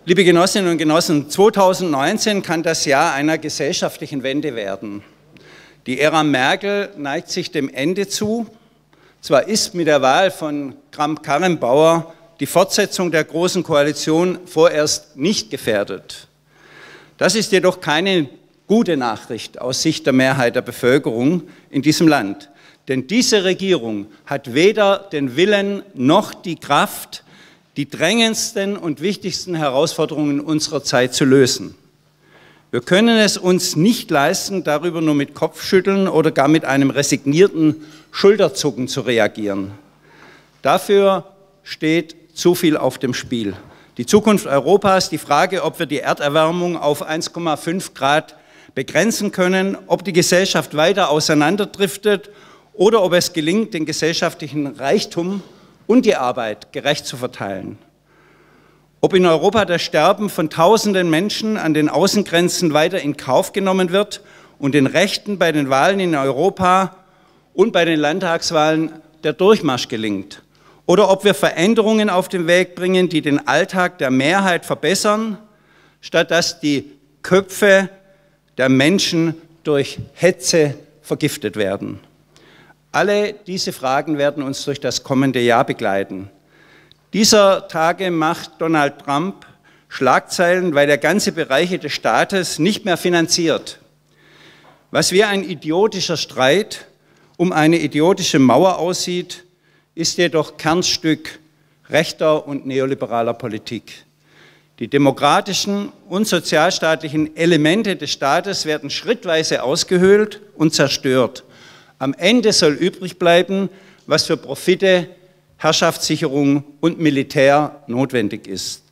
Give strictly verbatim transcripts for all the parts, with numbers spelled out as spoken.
Liebe Genossinnen und Genossen, zweitausendneunzehn kann das Jahr einer gesellschaftlichen Wende werden. Die Ära Merkel neigt sich dem Ende zu. Zwar ist mit der Wahl von Kramp-Karrenbauer die Fortsetzung der Großen Koalition vorerst nicht gefährdet. Das ist jedoch keine gute Nachricht aus Sicht der Mehrheit der Bevölkerung in diesem Land. Denn diese Regierung hat weder den Willen noch die Kraft, die drängendsten und wichtigsten Herausforderungen unserer Zeit zu lösen. Wir können es uns nicht leisten, darüber nur mit Kopfschütteln oder gar mit einem resignierten Schulterzucken zu reagieren. Dafür steht zu viel auf dem Spiel. Die Zukunft Europas, die Frage, ob wir die Erderwärmung auf eins Komma fünf Grad begrenzen können, ob die Gesellschaft weiter auseinanderdriftet oder ob es gelingt, den gesellschaftlichen Reichtum und die Arbeit gerecht zu verteilen. Ob in Europa das Sterben von tausenden Menschen an den Außengrenzen weiter in Kauf genommen wird und den Rechten bei den Wahlen in Europa und bei den Landtagswahlen der Durchmarsch gelingt. Oder ob wir Veränderungen auf den Weg bringen, die den Alltag der Mehrheit verbessern, statt dass die Köpfe der Menschen durch Hetze vergiftet werden. Alle diese Fragen werden uns durch das kommende Jahr begleiten. Dieser Tage macht Donald Trump Schlagzeilen, weil er ganze Bereiche des Staates nicht mehr finanziert. Was wie ein idiotischer Streit um eine idiotische Mauer aussieht, ist jedoch Kernstück rechter und neoliberaler Politik. Die demokratischen und sozialstaatlichen Elemente des Staates werden schrittweise ausgehöhlt und zerstört. Am Ende soll übrig bleiben, was für Profite, Herrschaftssicherung und Militär notwendig ist.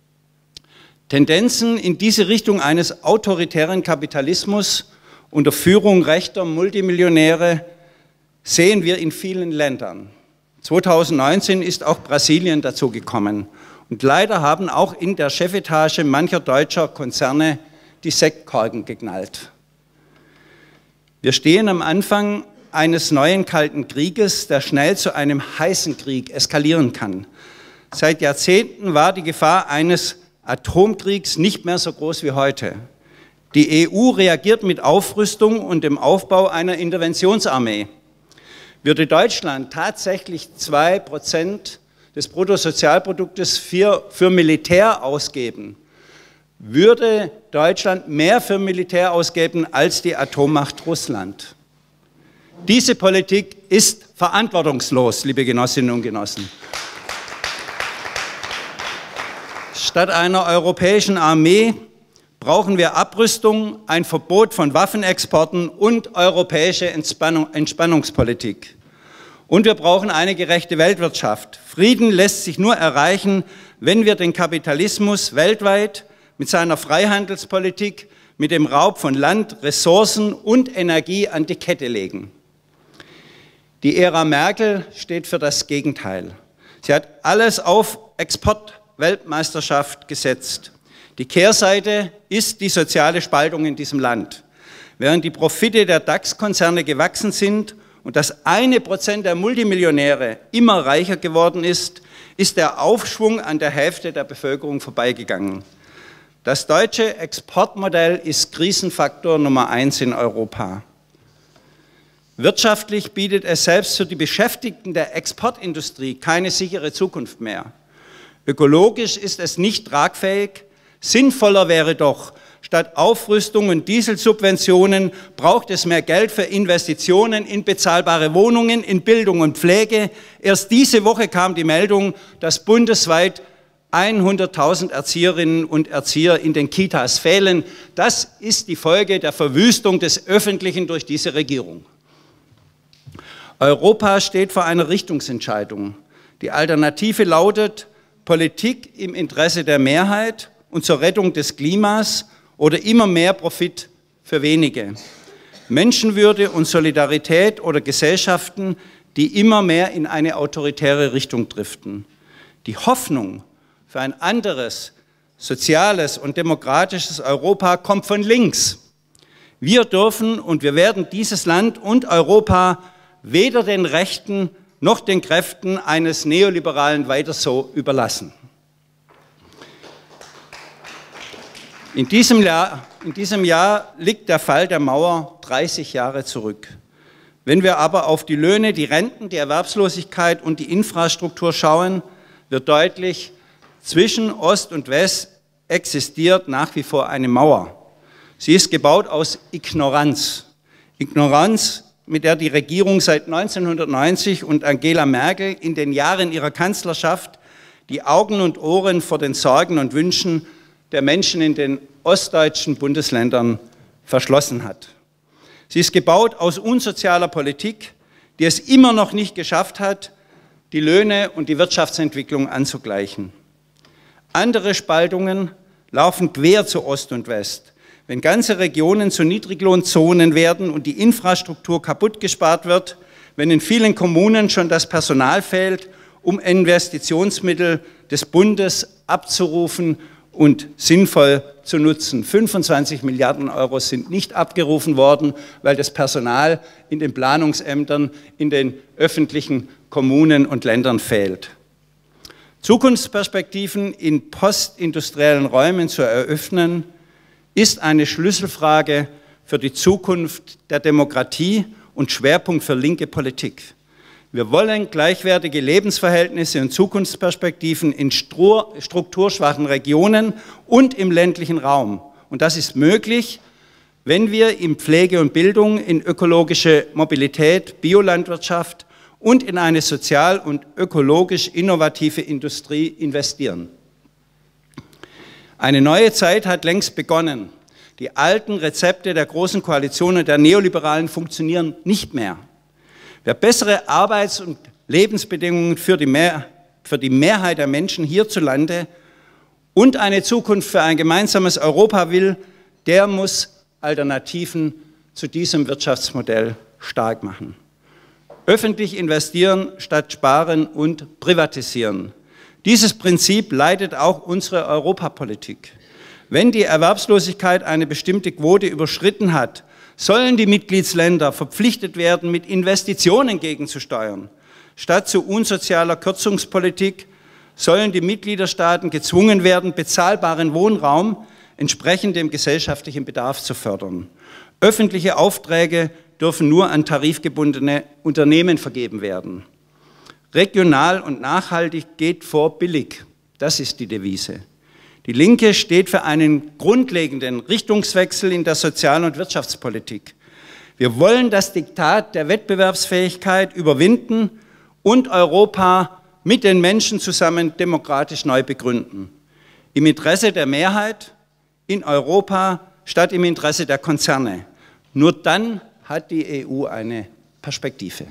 Tendenzen in diese Richtung eines autoritären Kapitalismus unter Führung rechter Multimillionäre sehen wir in vielen Ländern. zweitausendneunzehn ist auch Brasilien dazu gekommen. Und leider haben auch in der Chefetage mancher deutscher Konzerne die Sektkorken geknallt. Wir stehen am Anfang eines neuen Kalten Krieges, der schnell zu einem heißen Krieg eskalieren kann. Seit Jahrzehnten war die Gefahr eines Atomkriegs nicht mehr so groß wie heute. Die E U reagiert mit Aufrüstung und dem Aufbau einer Interventionsarmee. Würde Deutschland tatsächlich zwei Prozent des Bruttosozialproduktes für, für Militär ausgeben, würde Deutschland mehr für Militär ausgeben als die Atommacht Russland. Diese Politik ist verantwortungslos, liebe Genossinnen und Genossen. Statt einer europäischen Armee brauchen wir Abrüstung, ein Verbot von Waffenexporten und europäische Entspannung, Entspannungspolitik. Und wir brauchen eine gerechte Weltwirtschaft. Frieden lässt sich nur erreichen, wenn wir den Kapitalismus weltweit mit seiner Freihandelspolitik, mit dem Raub von Land, Ressourcen und Energie an die Kette legen. Die Ära Merkel steht für das Gegenteil. Sie hat alles auf Exportweltmeisterschaft gesetzt. Die Kehrseite ist die soziale Spaltung in diesem Land. Während die Profite der DAX-Konzerne gewachsen sind und das eine Prozent der Multimillionäre immer reicher geworden ist, ist der Aufschwung an der Hälfte der Bevölkerung vorbeigegangen. Das deutsche Exportmodell ist Krisenfaktor Nummer eins in Europa. Wirtschaftlich bietet es selbst für die Beschäftigten der Exportindustrie keine sichere Zukunft mehr. Ökologisch ist es nicht tragfähig. Sinnvoller wäre doch, statt Aufrüstung und Dieselsubventionen braucht es mehr Geld für Investitionen in bezahlbare Wohnungen, in Bildung und Pflege. Erst diese Woche kam die Meldung, dass bundesweit hunderttausend Erzieherinnen und Erzieher in den Kitas fehlen. Das ist die Folge der Verwüstung des Öffentlichen durch diese Regierung. Europa steht vor einer Richtungsentscheidung. Die Alternative lautet Politik im Interesse der Mehrheit und zur Rettung des Klimas oder immer mehr Profit für wenige. Menschenwürde und Solidarität oder Gesellschaften, die immer mehr in eine autoritäre Richtung driften. Die Hoffnung für ein anderes, soziales und demokratisches Europa kommt von links. Wir dürfen und wir werden dieses Land und Europa weder den Rechten noch den Kräften eines Neoliberalen weiter so überlassen. In diesem Jahr, in diesem Jahr liegt der Fall der Mauer dreißig Jahre zurück. Wenn wir aber auf die Löhne, die Renten, die Erwerbslosigkeit und die Infrastruktur schauen, wird deutlich, zwischen Ost und West existiert nach wie vor eine Mauer. Sie ist gebaut aus Ignoranz. Ignoranz, mit der die Regierung seit neunzehnhundertneunzig und Angela Merkel in den Jahren ihrer Kanzlerschaft die Augen und Ohren vor den Sorgen und Wünschen der Menschen in den ostdeutschen Bundesländern verschlossen hat. Sie ist gebaut aus unsozialer Politik, die es immer noch nicht geschafft hat, die Löhne und die Wirtschaftsentwicklung anzugleichen. Andere Spaltungen laufen quer zu Ost und West. Wenn ganze Regionen zu Niedriglohnzonen werden und die Infrastruktur kaputt gespart wird, wenn in vielen Kommunen schon das Personal fehlt, um Investitionsmittel des Bundes abzurufen und sinnvoll zu nutzen. fünfundzwanzig Milliarden Euro sind nicht abgerufen worden, weil das Personal in den Planungsämtern, in den öffentlichen Kommunen und Ländern fehlt. Zukunftsperspektiven in postindustriellen Räumen zu eröffnen, ist eine Schlüsselfrage für die Zukunft der Demokratie und Schwerpunkt für linke Politik. Wir wollen gleichwertige Lebensverhältnisse und Zukunftsperspektiven in strukturschwachen Regionen und im ländlichen Raum. Und das ist möglich, wenn wir in Pflege und Bildung, in ökologische Mobilität, Biolandwirtschaft und in eine sozial und ökologisch innovative Industrie investieren. Eine neue Zeit hat längst begonnen. Die alten Rezepte der Großen Koalition und der Neoliberalen funktionieren nicht mehr. Wer bessere Arbeits- und Lebensbedingungen für die, Mehr, für die Mehrheit der Menschen hierzulande und eine Zukunft für ein gemeinsames Europa will, der muss Alternativen zu diesem Wirtschaftsmodell stark machen. Öffentlich investieren statt sparen und privatisieren. Dieses Prinzip leitet auch unsere Europapolitik. Wenn die Erwerbslosigkeit eine bestimmte Quote überschritten hat, sollen die Mitgliedsländer verpflichtet werden, mit Investitionen gegenzusteuern. Statt zu unsozialer Kürzungspolitik sollen die Mitgliederstaaten gezwungen werden, bezahlbaren Wohnraum entsprechend dem gesellschaftlichen Bedarf zu fördern. Öffentliche Aufträge dürfen nur an tarifgebundene Unternehmen vergeben werden. Regional und nachhaltig geht vor billig. Das ist die Devise. Die Linke steht für einen grundlegenden Richtungswechsel in der Sozial- und Wirtschaftspolitik. Wir wollen das Diktat der Wettbewerbsfähigkeit überwinden und Europa mit den Menschen zusammen demokratisch neu begründen. Im Interesse der Mehrheit in Europa statt im Interesse der Konzerne. Nur dann hat die E U eine Perspektive.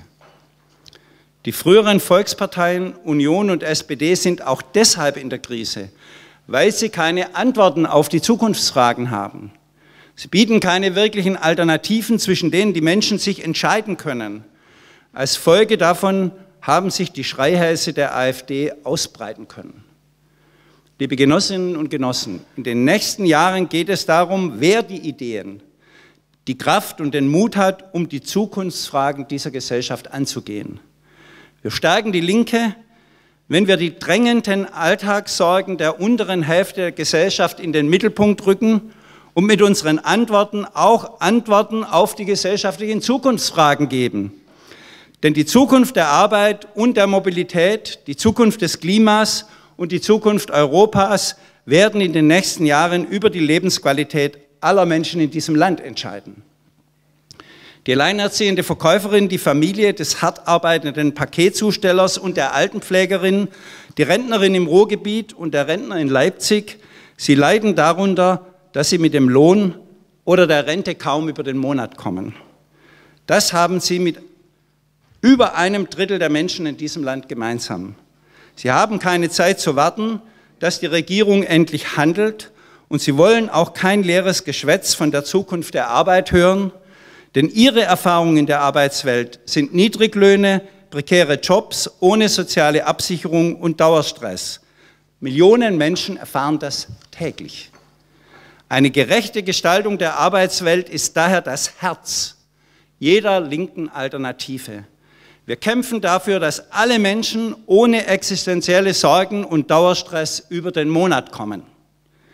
Die früheren Volksparteien Union und S P D sind auch deshalb in der Krise, weil sie keine Antworten auf die Zukunftsfragen haben. Sie bieten keine wirklichen Alternativen, zwischen denen die Menschen sich entscheiden können. Als Folge davon haben sich die Schreihälse der AfD ausbreiten können. Liebe Genossinnen und Genossen, in den nächsten Jahren geht es darum, wer die Ideen, die Kraft und den Mut hat, um die Zukunftsfragen dieser Gesellschaft anzugehen. Wir stärken die Linke, wenn wir die drängenden Alltagssorgen der unteren Hälfte der Gesellschaft in den Mittelpunkt rücken und mit unseren Antworten auch Antworten auf die gesellschaftlichen Zukunftsfragen geben. Denn die Zukunft der Arbeit und der Mobilität, die Zukunft des Klimas und die Zukunft Europas werden in den nächsten Jahren über die Lebensqualität aller Menschen in diesem Land entscheiden. Die alleinerziehende Verkäuferin, die Familie des hart arbeitenden Paketzustellers und der Altenpflegerin, die Rentnerin im Ruhrgebiet und der Rentner in Leipzig, sie leiden darunter, dass sie mit dem Lohn oder der Rente kaum über den Monat kommen. Das haben sie mit über einem Drittel der Menschen in diesem Land gemeinsam. Sie haben keine Zeit zu warten, dass die Regierung endlich handelt, und sie wollen auch kein leeres Geschwätz von der Zukunft der Arbeit hören, denn ihre Erfahrungen in der Arbeitswelt sind Niedriglöhne, prekäre Jobs ohne soziale Absicherung und Dauerstress. Millionen Menschen erfahren das täglich. Eine gerechte Gestaltung der Arbeitswelt ist daher das Herz jeder linken Alternative. Wir kämpfen dafür, dass alle Menschen ohne existenzielle Sorgen und Dauerstress über den Monat kommen.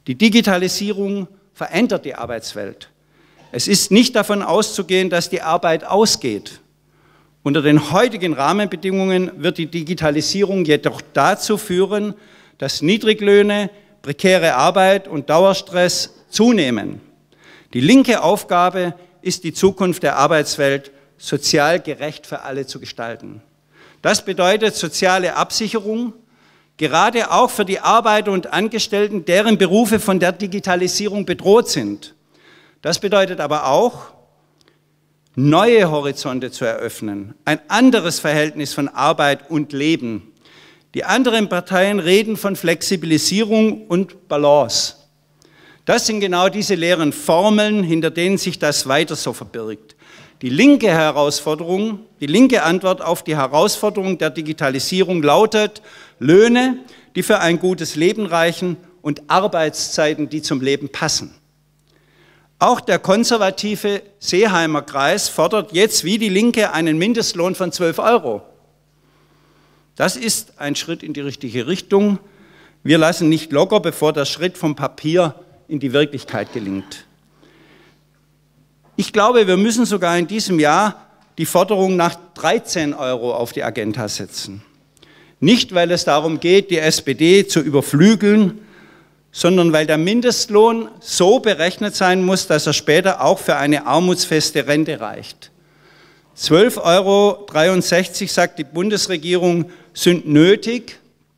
Die Digitalisierung verändert die Arbeitswelt. Es ist nicht davon auszugehen, dass die Arbeit ausgeht. Unter den heutigen Rahmenbedingungen wird die Digitalisierung jedoch dazu führen, dass Niedriglöhne, prekäre Arbeit und Dauerstress zunehmen. Die linke Aufgabe ist, die Zukunft der Arbeitswelt sozial gerecht für alle zu gestalten. Das bedeutet soziale Absicherung, gerade auch für die Arbeiter und Angestellten, deren Berufe von der Digitalisierung bedroht sind. Das bedeutet aber auch, neue Horizonte zu eröffnen, ein anderes Verhältnis von Arbeit und Leben. Die anderen Parteien reden von Flexibilisierung und Balance. Das sind genau diese leeren Formeln, hinter denen sich das weiter so verbirgt. Die linke Herausforderung, die linke Antwort auf die Herausforderung der Digitalisierung lautet Löhne, die für ein gutes Leben reichen und Arbeitszeiten, die zum Leben passen. Auch der konservative Seeheimer Kreis fordert jetzt wie die Linke einen Mindestlohn von zwölf Euro. Das ist ein Schritt in die richtige Richtung. Wir lassen nicht locker, bevor der Schritt vom Papier in die Wirklichkeit gelingt. Ich glaube, wir müssen sogar in diesem Jahr die Forderung nach dreizehn Euro auf die Agenda setzen. Nicht, weil es darum geht, die S P D zu überflügeln, sondern weil der Mindestlohn so berechnet sein muss, dass er später auch für eine armutsfeste Rente reicht. zwölf Euro dreiundsechzig, sagt die Bundesregierung, sind nötig,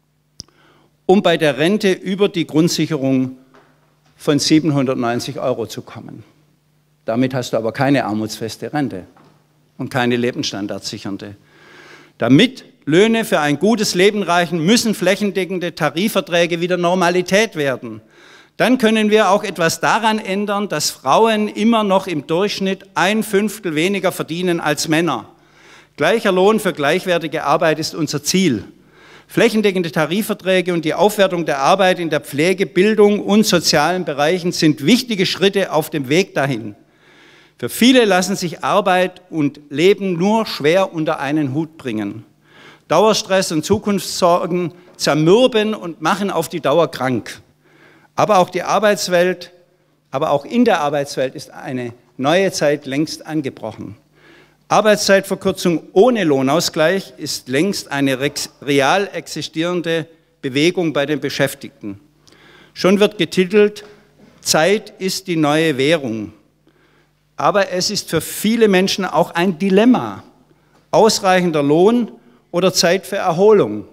um bei der Rente über die Grundsicherung von siebenhundertneunzig Euro zu kommen. Damit hast du aber keine armutsfeste Rente und keine lebensstandardsichernde. Damit Löhne für ein gutes Leben reichen, müssen flächendeckende Tarifverträge wieder Normalität werden. Dann können wir auch etwas daran ändern, dass Frauen immer noch im Durchschnitt ein Fünftel weniger verdienen als Männer. Gleicher Lohn für gleichwertige Arbeit ist unser Ziel. Flächendeckende Tarifverträge und die Aufwertung der Arbeit in der Pflege, Bildung und sozialen Bereichen sind wichtige Schritte auf dem Weg dahin. Für viele lassen sich Arbeit und Leben nur schwer unter einen Hut bringen. Dauerstress und Zukunftssorgen zermürben und machen auf die Dauer krank. Aber auch die Arbeitswelt, aber auch in der Arbeitswelt ist eine neue Zeit längst angebrochen. Arbeitszeitverkürzung ohne Lohnausgleich ist längst eine real existierende Bewegung bei den Beschäftigten. Schon wird getitelt, Zeit ist die neue Währung. Aber es ist für viele Menschen auch ein Dilemma. Ausreichender Lohn oder Zeit für Erholung.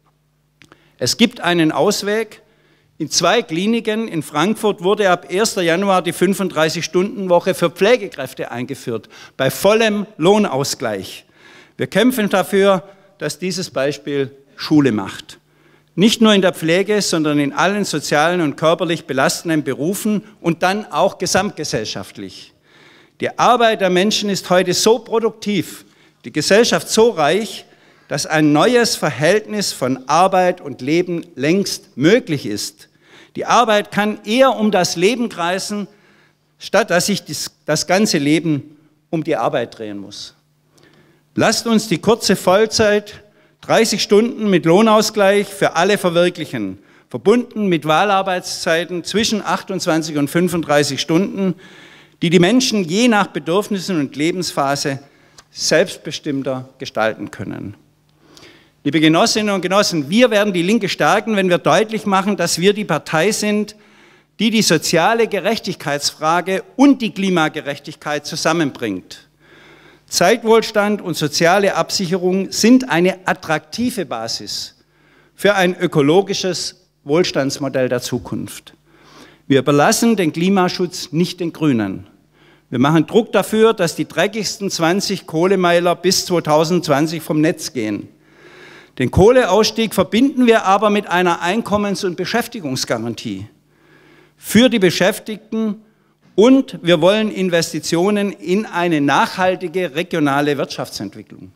Es gibt einen Ausweg. In zwei Kliniken in Frankfurt wurde ab ersten Januar die fünfunddreißig-Stunden-Woche für Pflegekräfte eingeführt, bei vollem Lohnausgleich. Wir kämpfen dafür, dass dieses Beispiel Schule macht. Nicht nur in der Pflege, sondern in allen sozialen und körperlich belastenden Berufen und dann auch gesamtgesellschaftlich. Die Arbeit der Menschen ist heute so produktiv, die Gesellschaft so reich, dass ein neues Verhältnis von Arbeit und Leben längst möglich ist. Die Arbeit kann eher um das Leben kreisen, statt dass sich das, das ganze Leben um die Arbeit drehen muss. Lasst uns die kurze Vollzeit, dreißig Stunden mit Lohnausgleich für alle verwirklichen, verbunden mit Wahlarbeitszeiten zwischen achtundzwanzig und fünfunddreißig Stunden, die die Menschen je nach Bedürfnissen und Lebensphase selbstbestimmter gestalten können. Liebe Genossinnen und Genossen, wir werden die Linke stärken, wenn wir deutlich machen, dass wir die Partei sind, die die soziale Gerechtigkeitsfrage und die Klimagerechtigkeit zusammenbringt. Zeitwohlstand und soziale Absicherung sind eine attraktive Basis für ein ökologisches Wohlstandsmodell der Zukunft. Wir überlassen den Klimaschutz nicht den Grünen. Wir machen Druck dafür, dass die dreckigsten zwanzig Kohlemeiler bis zweitausendzwanzig vom Netz gehen. Den Kohleausstieg verbinden wir aber mit einer Einkommens- und Beschäftigungsgarantie für die Beschäftigten und wir wollen Investitionen in eine nachhaltige regionale Wirtschaftsentwicklung.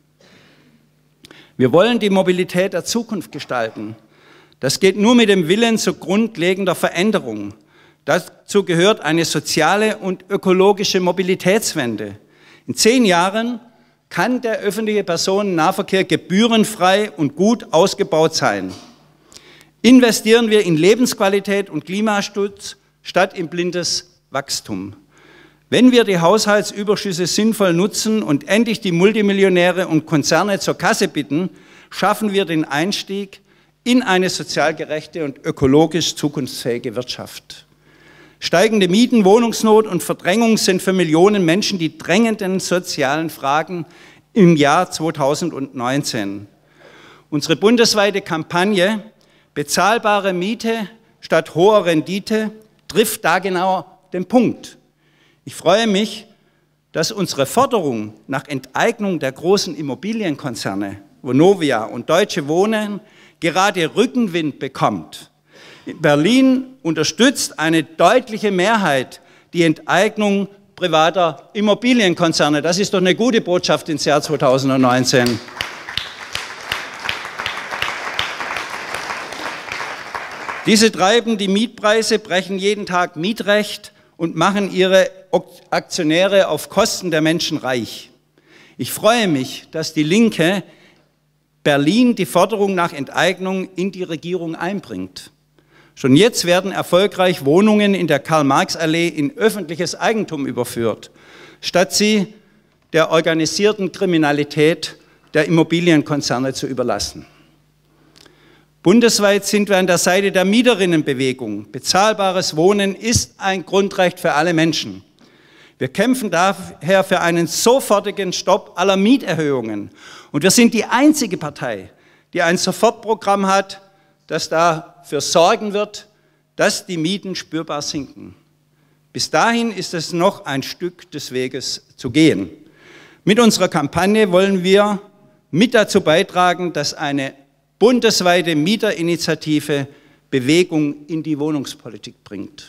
Wir wollen die Mobilität der Zukunft gestalten. Das geht nur mit dem Willen zu grundlegender Veränderung. Dazu gehört eine soziale und ökologische Mobilitätswende. In zehn Jahren kann der öffentliche Personennahverkehr gebührenfrei und gut ausgebaut sein. Investieren wir in Lebensqualität und Klimaschutz statt in blindes Wachstum. Wenn wir die Haushaltsüberschüsse sinnvoll nutzen und endlich die Multimillionäre und Konzerne zur Kasse bitten, schaffen wir den Einstieg in eine sozial gerechte und ökologisch zukunftsfähige Wirtschaft. Steigende Mieten, Wohnungsnot und Verdrängung sind für Millionen Menschen die drängenden sozialen Fragen im Jahr zweitausendneunzehn. Unsere bundesweite Kampagne "Bezahlbare Miete statt hoher Rendite" trifft da genau den Punkt. Ich freue mich, dass unsere Forderung nach Enteignung der großen Immobilienkonzerne, Vonovia und Deutsche Wohnen, gerade Rückenwind bekommt. In Berlin unterstützt eine deutliche Mehrheit die Enteignung privater Immobilienkonzerne. Das ist doch eine gute Botschaft ins Jahr zweitausendneunzehn. Diese treiben die Mietpreise, brechen jeden Tag Mietrecht und machen ihre Aktionäre auf Kosten der Menschen reich. Ich freue mich, dass die Linke Berlin die Forderung nach Enteignung in die Regierung einbringt. Schon jetzt werden erfolgreich Wohnungen in der Karl-Marx-Allee in öffentliches Eigentum überführt, statt sie der organisierten Kriminalität der Immobilienkonzerne zu überlassen. Bundesweit sind wir an der Seite der Mieterinnenbewegung. Bezahlbares Wohnen ist ein Grundrecht für alle Menschen. Wir kämpfen daher für einen sofortigen Stopp aller Mieterhöhungen. Und wir sind die einzige Partei, die ein Sofortprogramm hat, das dafür sorgen wird, dass die Mieten spürbar sinken. Bis dahin ist es noch ein Stück des Weges zu gehen. Mit unserer Kampagne wollen wir mit dazu beitragen, dass eine bundesweite Mieterinitiative Bewegung in die Wohnungspolitik bringt.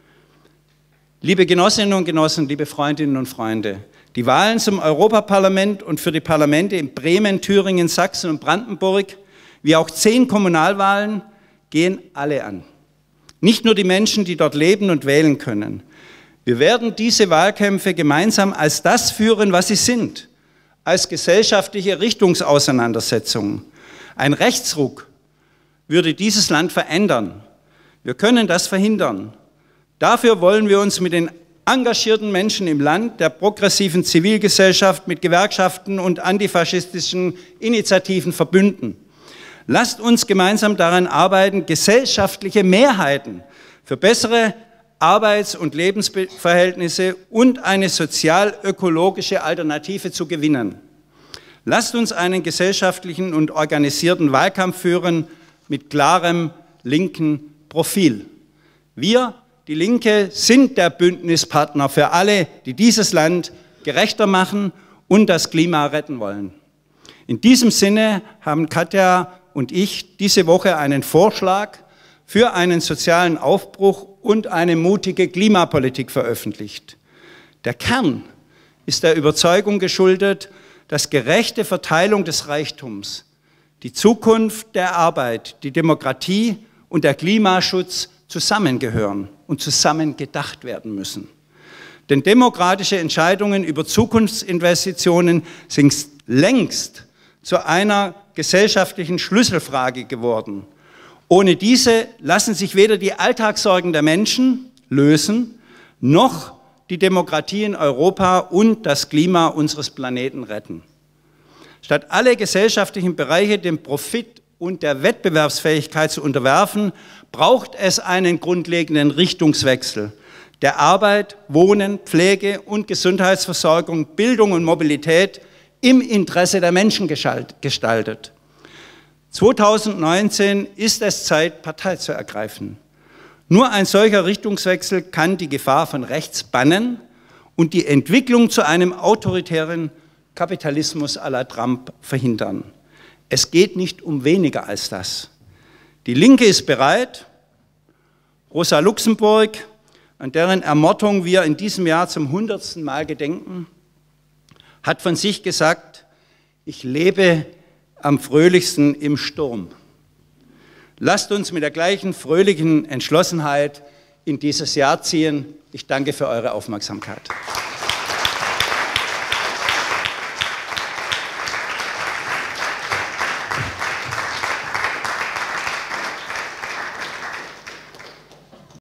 Liebe Genossinnen und Genossen, liebe Freundinnen und Freunde, die Wahlen zum Europaparlament und für die Parlamente in Bremen, Thüringen, Sachsen und Brandenburg, wie auch zehn Kommunalwahlen, gehen alle an. Nicht nur die Menschen, die dort leben und wählen können. Wir werden diese Wahlkämpfe gemeinsam als das führen, was sie sind, als gesellschaftliche Richtungsauseinandersetzungen. Ein Rechtsruck würde dieses Land verändern. Wir können das verhindern. Dafür wollen wir uns mit den engagierten Menschen im Land, der progressiven Zivilgesellschaft, mit Gewerkschaften und antifaschistischen Initiativen verbünden. Lasst uns gemeinsam daran arbeiten, gesellschaftliche Mehrheiten für bessere Arbeits- und Lebensverhältnisse und eine sozial-ökologische Alternative zu gewinnen. Lasst uns einen gesellschaftlichen und organisierten Wahlkampf führen mit klarem linken Profil. Wir, die Linke, sind der Bündnispartner für alle, die dieses Land gerechter machen und das Klima retten wollen. In diesem Sinne haben Katja und ich diese Woche einen Vorschlag für einen sozialen Aufbruch und eine mutige Klimapolitik veröffentlicht. Der Kern ist der Überzeugung geschuldet, dass gerechte Verteilung des Reichtums, die Zukunft der Arbeit, die Demokratie und der Klimaschutz zusammengehören und zusammen gedacht werden müssen. Denn demokratische Entscheidungen über Zukunftsinvestitionen sind längst zu einer gesellschaftlichen Schlüsselfrage geworden. Ohne diese lassen sich weder die Alltagssorgen der Menschen lösen, noch die Demokratie in Europa und das Klima unseres Planeten retten. Statt alle gesellschaftlichen Bereiche dem Profit und der Wettbewerbsfähigkeit zu unterwerfen, braucht es einen grundlegenden Richtungswechsel, der Arbeit, Wohnen, Pflege und Gesundheitsversorgung, Bildung und Mobilität im Interesse der Menschen gestaltet. zweitausendneunzehn ist es Zeit, Partei zu ergreifen. Nur ein solcher Richtungswechsel kann die Gefahr von rechts bannen und die Entwicklung zu einem autoritären Kapitalismus à la Trump verhindern. Es geht nicht um weniger als das. Die Linke ist bereit. Rosa Luxemburg, an deren Ermordung wir in diesem Jahr zum hundertsten Mal gedenken, hat von sich gesagt: Ich lebe am fröhlichsten im Sturm. Lasst uns mit der gleichen fröhlichen Entschlossenheit in dieses Jahr ziehen. Ich danke für eure Aufmerksamkeit.